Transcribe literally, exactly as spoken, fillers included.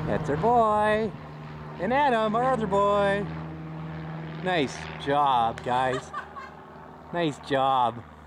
That's our boy. And Adam, our other boy. Nice job, guys. Nice job.